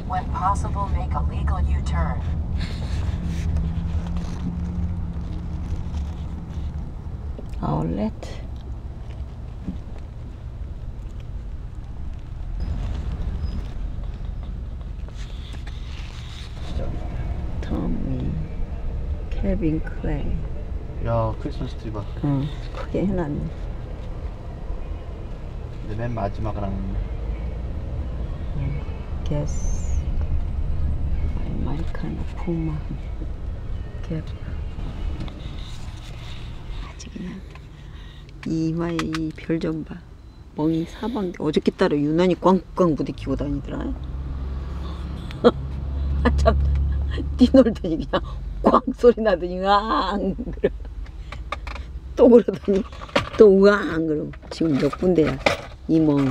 When possible, make a legal U-turn. 아울렛. 토미 켈빈 클레이. 야, 크리스마스 트리 봐. 응, 크게 해놨네. 근데 맨 마지막은 안 했네. 게스 아메리카노 푸마 갭. 아주 그냥 이마에 이 별 좀 봐. 멍이 사방데 어저께 따라 유난히 꽝꽝 부딪히고 다니더라. 한참 뛰놀더니 그냥 꽝 소리 나더니 으앙 그러. 또 그러더니 또 으앙 그러고. 지금 몇 군데야. 이멍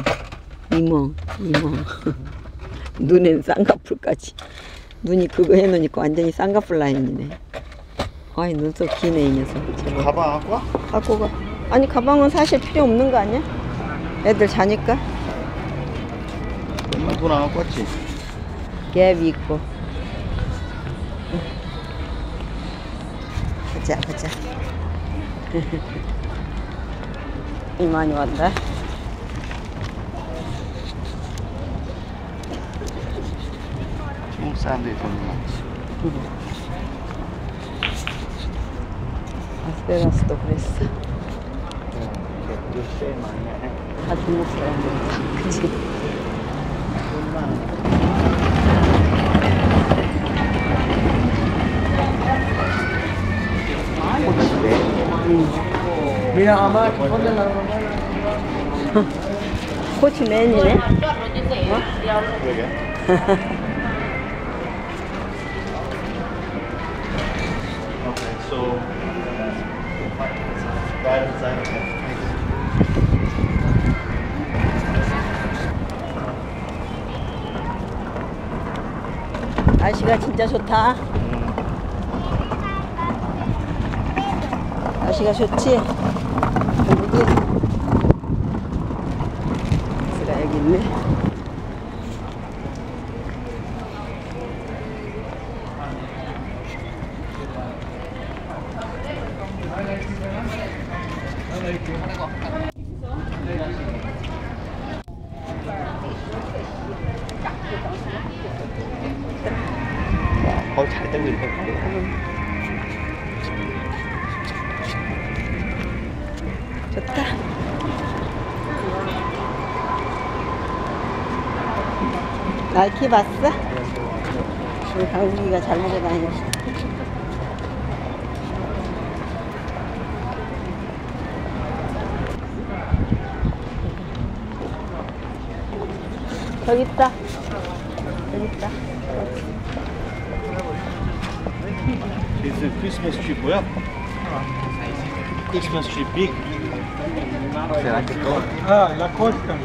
눈엔 쌍꺼풀까지. 눈이 그거 해놓으니까 완전히 쌍꺼풀 라인이네. 아이 눈썹 기네 이 녀석. 저거. 가방 갖고 와? 갖고 가. 아니 가방은 사실 필요 없는 거 아니야? 애들 자니까. 엄마 돈 안 갖고 왔지? 갭 있고. 보자. 이만이 왔다. 중국 사람들이 돈이 많지. 라스베가스도 그랬어. 이렇게 세일 많이 해. 다 중국 사람들이다. 그치? 코치맨이네. 어? 그러게. Okay, so right inside. 날씨가 진짜 좋다. 날씨가 좋지? 여기 스가 여기 있네. 거의 잘 되고 있네. 좋다. 나이키 봤어? 우리 강국이가 잘 먹어 다니지. 저기 있다. 여기 있다. It's a Christmas tree 보여? Christmas tree big. C'est là que toi. Ah, la costa.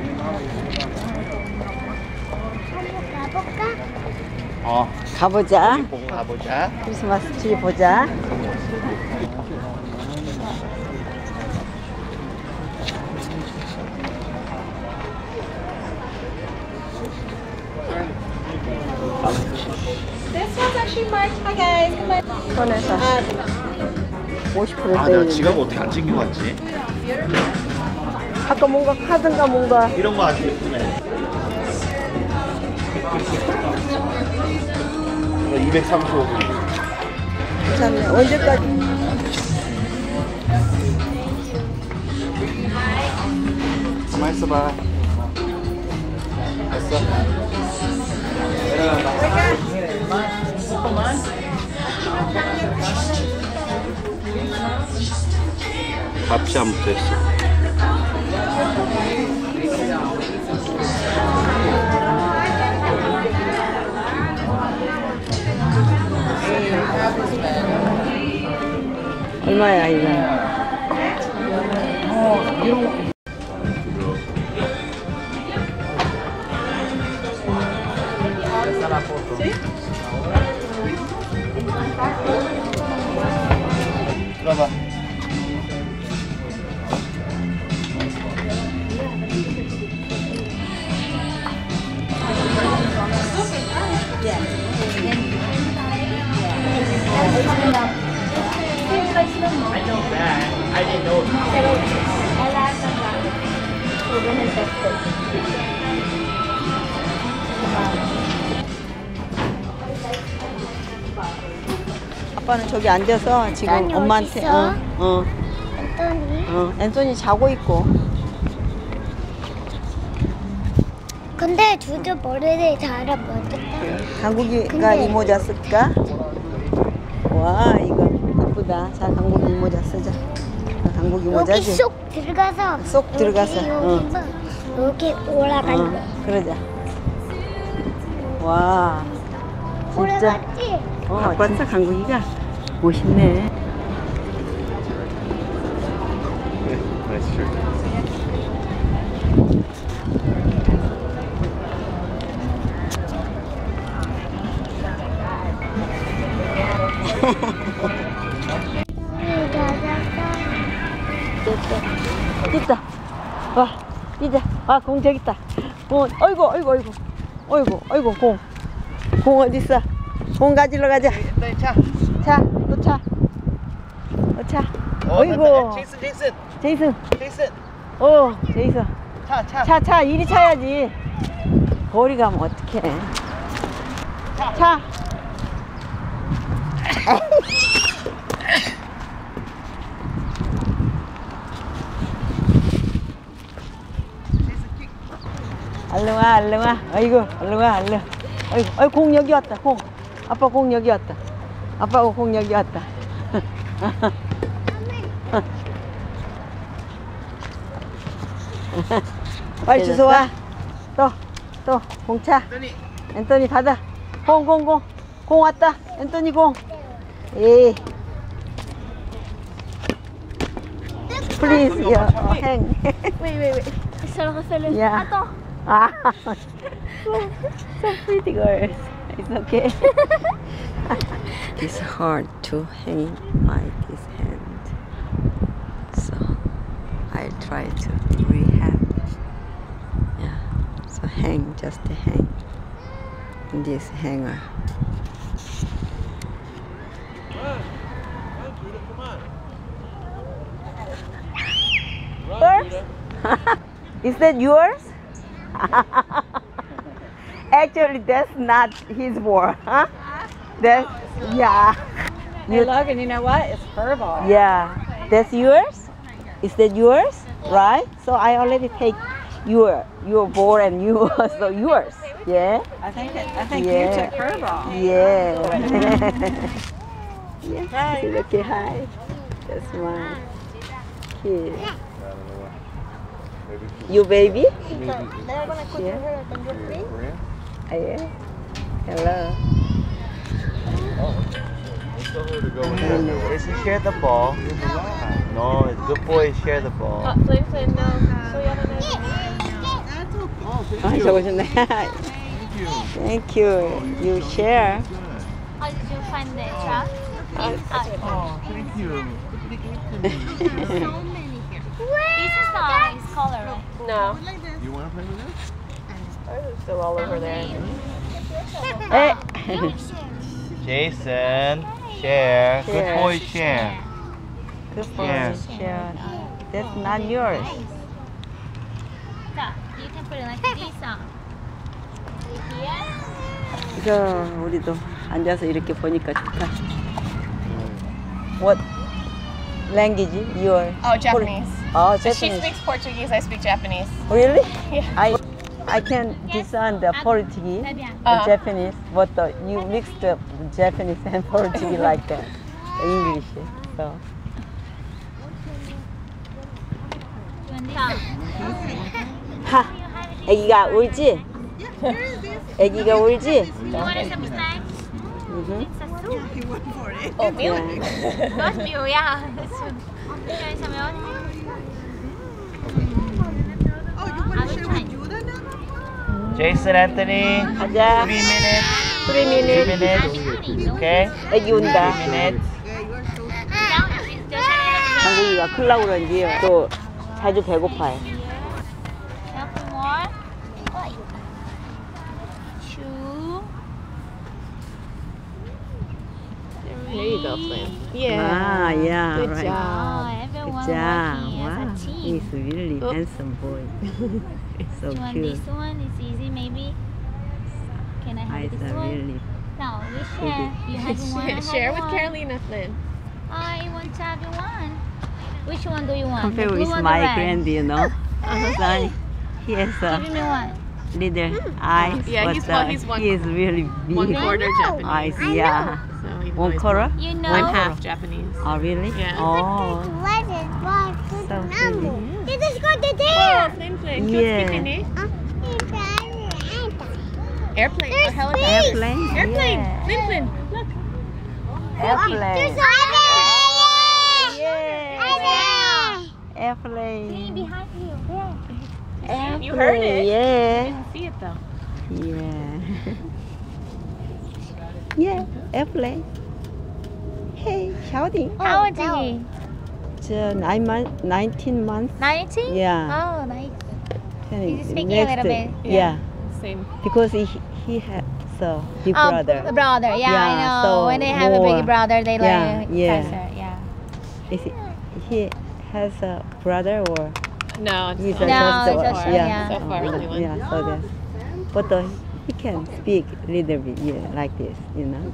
가보자. 보고 가보자. 크리스마스 트리 보자. This one's actually marked. Hi guys, come on. 손에서 50% 아, 세일. 내가 지갑 어떻게 안 챙겨왔지? 아까 뭔가 카드인가 뭔가. 이런 거 아주 예쁘네. 235불. 괜찮네. 언제까지? 가만 있어봐. 됐어. 값이 안 붙어있어. 얼마야 이거? 들어봐. 아빠는 저기 앉아서 지금 앤토니 엄마한테 어딨어? 앤토니. 앤소니 자고 있고. 근데 둘도 머리를 잘하면 어떡해? 강국이가 근데- 이 모자 쓸까? 와 이거 예쁘다. 자 강국이 이 모자 쓰자. 강국이 여기 모자지? 쏙 들어가서 쏙 들어가서, 여기서 여기 올라갈래. 그러자. 와 진짜. 올라갔지? 진짜 강국이가 멋있네. Nice shirt. 있다. 와, 이제 공 저기 있다. 공, 어이구 공. 공 어디 있어? 공 가지러 가자. 차, 또 차. 차. 어이구. 제이슨. 제이슨. 제이슨. 제이슨. 차. 차, 이리 차야지. 거리 가면 어떡해. 차. 얼른 와. 아이고, 얼른 와. 아이고, 공 여기 왔다, 공. 아빠 공 여기 왔다. 아빠가 공 여기 왔다. 빨리 주워와. 또, 공차. 앤토니 받아. 공 왔다. 앤토니 공. 에이. Please, hang. Wait. Solo refais-le. Yeah. Attends. So pretty girls. It's okay. It's hard to hang by this hand. So I try to rehab. Yeah. So just hang in this hanger. Yours? Is that yours? Actually, that's not his ball. Huh? That's, yeah. Hey, look, and you know what? It's her ball. Yeah. That's yours? Is that yours? Right? So I already take your ball and you so yours. Yeah. I think Yeah. you took her ball. Yeah. Yes. Hi. Okay, hi. That's my kid. You baby? 내가 gonna put Yeah. her on your feet. Yeah. Hello. They should share the ball. No, good boys share the ball. Flame said no. So you have 아, 적으셨네. Thank you. You share. How did you find the trap? Oh, thank you. This is not his color, right? No. You want to play with this? Ours is still all over there. Hey. Jason, share. Good Share. boy, share. Good boy. Yeah. Share. That's not yours. You can put it like this. Here. 이거 우리도 앉아서 이렇게 보니까 좋다. What language? Your Oh, Japanese. Oh, She Japanese. speaks Portuguese, I speak Japanese. Really? Yeah. I can discern the Portuguese, Très bien. the Japanese, but you mix the Japanese and Portuguese like that, the English. So 하, 애기가 울지? 애기가 울지? You want some snacks? Mhm. It's a soup. Oatmeal. Yeah. Not meal, yeah. Soup. You want some milk? I will try. Jason, Anthony, 가자. 3 minutes. 3 minutes. 3 minutes. Okay? 애기 온다. 3 minutes. 한국이가 클라고 그런지 또 자주 배고파요. Couple more. Two. There you go, Flame. Yeah. Ah, yeah, Good right. job. Oh, everyone 진짜. working as Wow. a team. He's really handsome boy. So Do you want cute. this one? It's easy, maybe. Can I have Eyes this are one? really. No, we share. You have one. I have Share with one. Carolina, Flynn. I want to have one. Which one do you want? Compare The blue with or the my red? grand, you know. Son, he has Give me one. little eyes. Yeah, but, he's one- he is really big. One quarter Japanese. Eyes, yeah. So he One knows quarter? You know. One half Japanese. Oh, really? Yeah. Oh, so pretty. Oh, Flynn, Flynn. Yeah. Airplane. A helicopter. Airplane? Airplane. Yeah. Flynn, Flynn. Look. Airplane. Clean Airplane. behind you. Airplane. You heard it. Yeah. Didn't see it though. Yeah. Yeah, airplane. Hey, shouting. How old is he? It's 19 months. 19? Yeah. Oh, nice. He's speaking a little bit? Yeah. Same. Because he has a big Oh, brother. the brother. Yeah, Yeah, I know. so when they have a more. big brother, they Yeah, like yeah. faster. Yeah. Is he has a brother or No, it's he's not. a No, just it's just- yeah. So far, only one. Yeah, so that. But he can speak a little bit, yeah, like this, you know.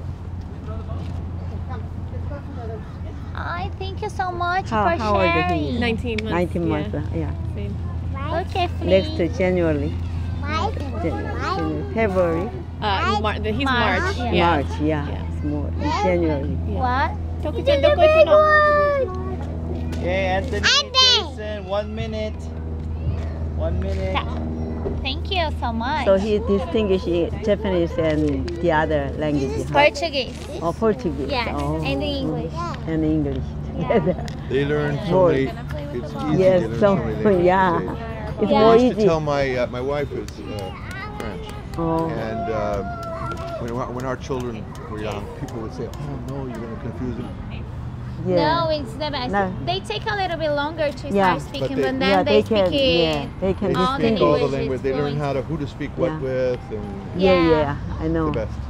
I thank you so much How for old is sharing. he? 19 months. 19 months, yeah. Same. Okay, Next to Flea. January, February, He's March, March. yeah. March, yeah, Yeah. it's more January. What? Toki-chan, doko ito no? Okay, Anthony, Jason, 1 minute. 1 minute. Thank you so much. So he distinguishes Japanese and the other languages. Huh? Portuguese. Oh, Portuguese. Yes, Oh. and the English. And English. Yeah. They learn so More. many. It's easy. Yes, they learn so many languages. yeah, it's Yeah. more I used to easy. tell my wife is French, Oh, and when our children were young, people would say, "Oh no, you're going to confuse them." yeah. No, it's the best. No. They take a little bit longer to Yeah. start speaking, But but, they- then they speak can, it. yeah, they can all the Speak all the English language. is They learn fluent. who to speak what Yeah. with, and Yeah, Yeah. yeah, I know. the best.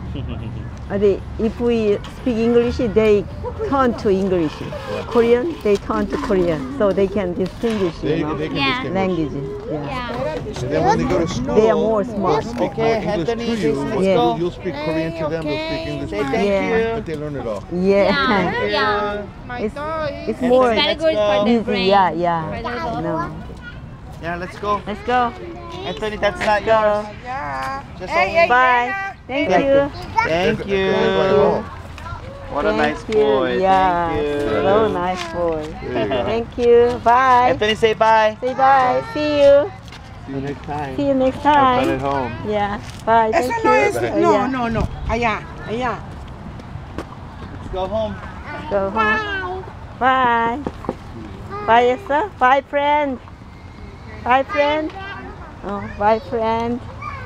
If we speak English, they turn to English. Korean, they turn to Korean, so they can distinguish, They, you know, they can Yeah. distinguish. languages. Yeah. Yeah. And then when they go to school, They are more smart. they'll speak Okay, more English Anthony, to you. let's but go. You'll speak Korean to them. They'll speak English Say to thank you. Yeah. But they learn it all. Yeah. Yeah. Yeah. It's more It's very good for the easy. brain. Yeah, For yeah. the I know. Yeah, let's go. Let's go. Anthony, that's not Go. yours. Just only. Bye. Thank you. Thank you. They're going home. What a nice Thank you. boy. Yeah. Thank you. So nice boy. There you go. Thank you. Bye. Anthony, say bye. Say bye. See you. See you next time. See you next Have fun time. at home. Yeah. Bye. Thank you. Yeah. no. Allá. Let's go home. Go home. Bye. Bye, Esther. Bye, friend. Bye, friend. Oh, bye, friend.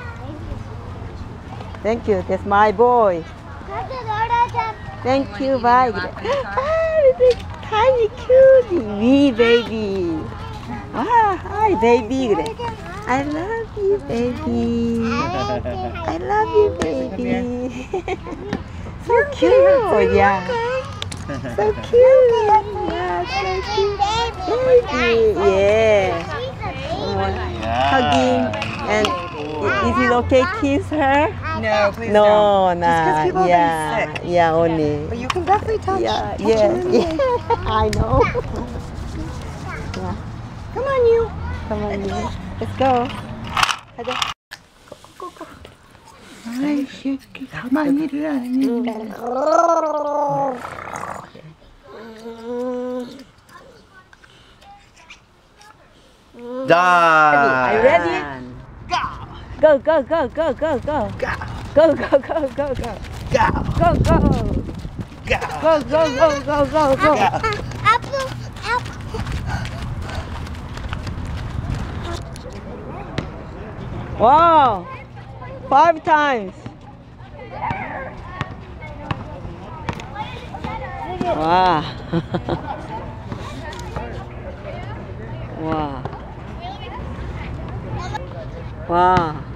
Thank you. That's my boy. Thank you. Bye. Ah, this tiny cutie. Wee baby. Wow. Hi, baby. 그래. I love you, baby. I love you, baby. So cute. Yeah. So cute. Yeah, so cute. Baby. Yeah. Hugging. And is it okay to kiss her? No, please No, don't. nah. Just 'cause people have yeah, been sick. yeah, only. But you can definitely touch. Yeah, touch yeah, him. yeah. I know. Yeah. Come on, you. Come on, you. Let's go. 가자. 아이 새끼 가만히를 안 해. Done. Are you ready? Go, go, go, go, go, go. Go, go, go, go, go. Go, go. Go, go, go, go, go, go. Wow. 5 times. Wow. Wow. Wow.